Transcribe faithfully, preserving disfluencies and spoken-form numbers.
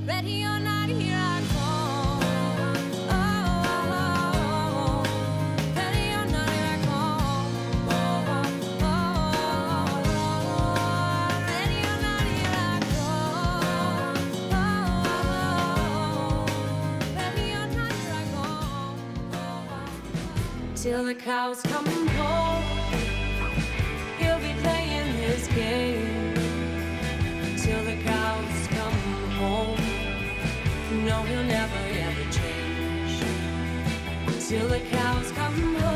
Ready or not, here I come. Oh, oh, oh, oh. Ready or not, here I come. Oh, oh, oh, oh. Ready or not, here I come. Oh, oh, oh. Ready or not, here I come. Oh, oh. Till the cows come home, he'll be playing his game. Till the cows come home, no, he'll never ever change. Till the cows come home.